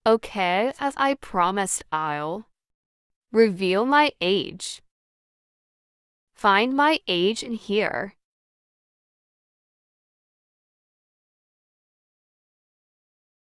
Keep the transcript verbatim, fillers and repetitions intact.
Okay, as I promised, I'll reveal my age. Find my age in here.